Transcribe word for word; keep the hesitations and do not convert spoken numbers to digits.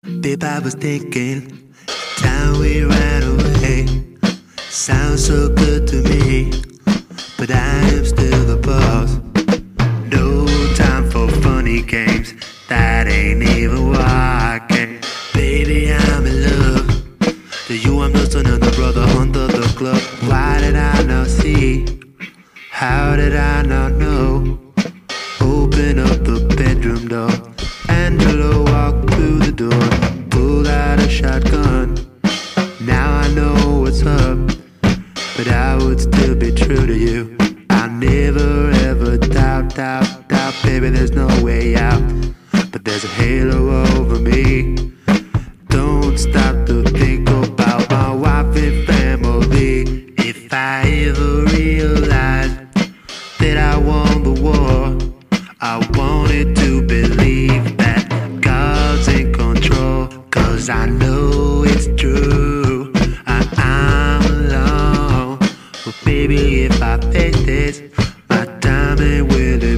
Babe, I was thinking, time we ran away sounds so good to me, but I am still the boss. No time for funny games, that ain't even why I came. Baby, I'm in love. To you, I'm just another brother under the glove. Why did I not see? How did I not know? Open up the bedroom door. Angelo walked through the door, pulled out a shotgun. Now I know what's up, but I would still be true to you. I never ever doubt, doubt, doubt, baby, there's no way out. But there's a halo over me. Don't stop to think about my wife and family. If I ever realize that I won the war, I wanted to believe that God's in control, cause I know it's true. I, I'm alone. But baby, if I face this, my time ain't with it.